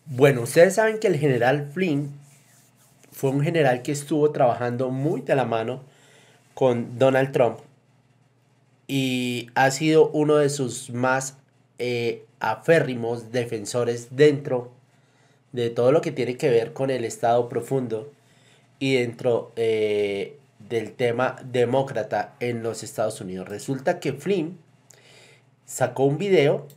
Bueno, ustedes saben que el general Flynn fue un general que estuvo trabajando muy de la mano con Donald Trump y ha sido uno de sus más aférrimos defensores dentro de todo lo que tiene que ver con el Estado profundo y dentro del tema demócrata en los Estados Unidos. Resulta que Flynn sacó un video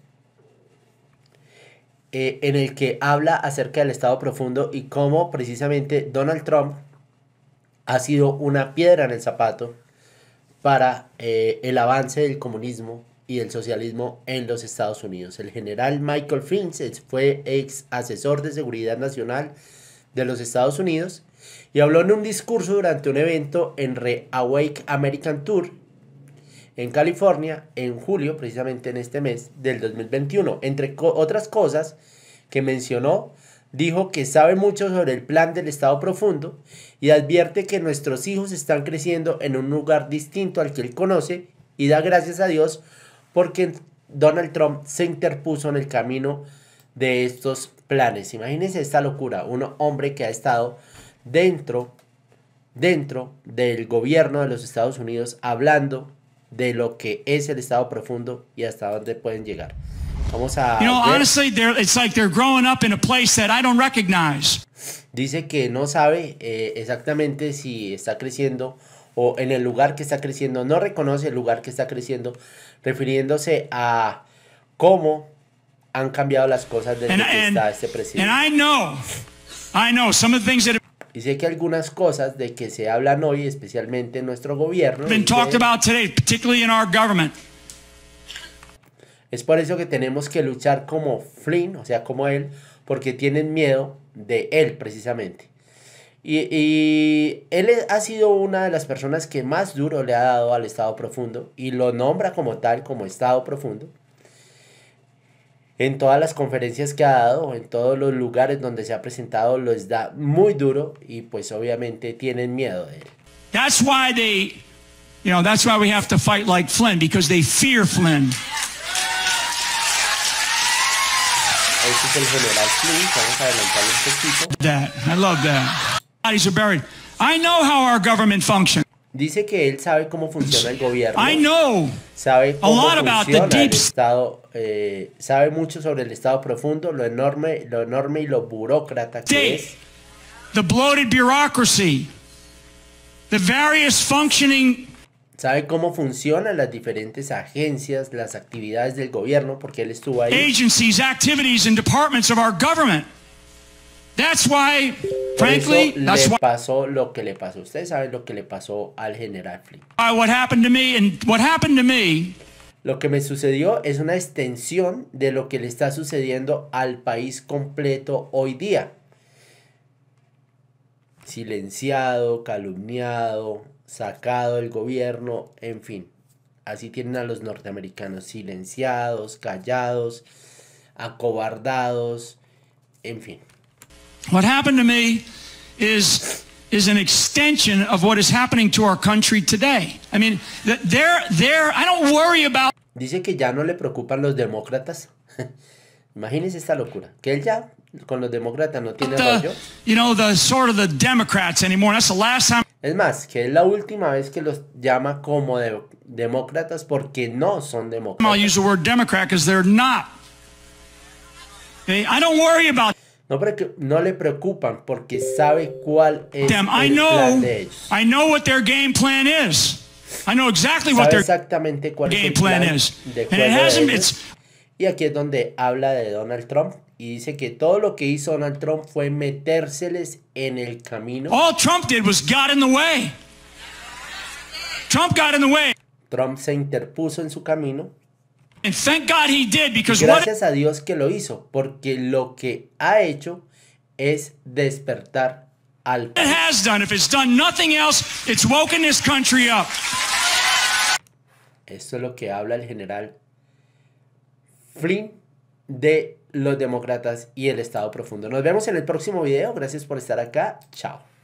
en el que habla acerca del Estado profundo y cómo precisamente Donald Trump ha sido una piedra en el zapato para el avance del comunismo y del socialismo en los Estados Unidos. El general Michael Flynn fue ex asesor de seguridad nacional de los Estados Unidos y habló en un discurso durante un evento en Reawake American Tour en California en julio, precisamente en este mes del 2021. Entre otras cosas que mencionó, dijo que sabe mucho sobre el plan del Estado profundo y advierte que nuestros hijos están creciendo en un lugar distinto al que él conoce y da gracias a Dios porque Donald Trump se interpuso en el camino de estos planes. Imagínense esta locura, un hombre que ha estado dentro del gobierno de los Estados Unidos hablando de lo que es el Estado profundo y hasta dónde pueden llegar. Vamos a ver. Honestly, it's like they're growing up in a place that I don't recognize. Dice que no sabe exactamente si está creciendo o en el lugar que está creciendo, no reconoce el lugar que está creciendo, refiriéndose a cómo han cambiado las cosas desde que está este presidente. And I know some of the things that Y sé que algunas cosas de que se hablan hoy, especialmente en nuestro gobierno, been talked about today, particularly in our government. Es por eso que tenemos que luchar como Flynn, o sea, como él, porque tienen miedo de él precisamente. Y él ha sido una de las personas que más duro le ha dado al Estado profundo y lo nombra como tal, como Estado profundo. En todas las conferencias que ha dado, en todos los lugares donde se ha presentado, los da muy duro y pues obviamente tienen miedo de él. That's why that's why we have to fight like Flynn, because they fear Flynn. Este es el general Flynn, vamos a adelantarle un poquito. I love that. Bodies are buried. I know how our government functions. Dice que él sabe cómo funciona el gobierno. I know sabe cómo a lot about funciona the deep el Estado. Sabe mucho sobre el Estado profundo, lo enorme y lo burócrata que es. The bloated bureaucracy, the various functioning. Sabe cómo funcionan las diferentes agencias, las actividades del gobierno, porque él estuvo ahí. Agencies, activities, and departments of our government. That's why, frankly, that's why pasó lo que le pasó. Ustedes saben lo que le pasó al general Flynn. What happened to me and what happened to me. Lo que me sucedió es una extensión de lo que le está sucediendo al país completo hoy día. Silenciado, calumniado, sacado del gobierno, en fin. Así tienen a los norteamericanos, silenciados, callados, acobardados, en fin. What happened to me is an extension of what is happening to our country today. I mean, I don't worry about. Dice que ya no le preocupan los demócratas. Imagínense esta locura, que él ya con los demócratas no tiene rollo. The sort of the Democrats anymore. That's the last time. Es más, que es la última vez que los llama como demócratas porque no son demócratas. I'll use the word Democrat because they're not. Okay? I don't worry about. No le preocupan porque sabe cuál es el plan de ellos. I know what their game plan is. I know exactly what their exactamente cuál game es el plan is. De juego de ellos. Y aquí es donde habla de Donald Trump y dice que todo lo que hizo Donald Trump fue metérseles en el camino. All Trump did was got in the way. Trump got in the way. Trump se interpuso en su camino. And thank God he did, because gracias a Dios que lo hizo, porque lo que ha hecho es despertar al país. It has done. If it's done nothing else, it's woken this country up. Esto es lo que habla el general Flynn de los demócratas y el Estado profundo. Nos vemos en el próximo video. Gracias por estar acá. Chao.